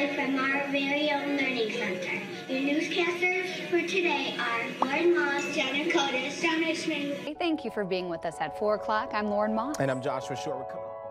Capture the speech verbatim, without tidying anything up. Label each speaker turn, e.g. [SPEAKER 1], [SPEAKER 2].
[SPEAKER 1] you from our very own Learning Center. Your newscasters for today are Lauren Moss, Jenna Cotis, Donna Schmid.
[SPEAKER 2] Hey, thank you for being with us at four o'clock. I'm Lauren Moss.
[SPEAKER 3] And I'm Joshua Short. We're coming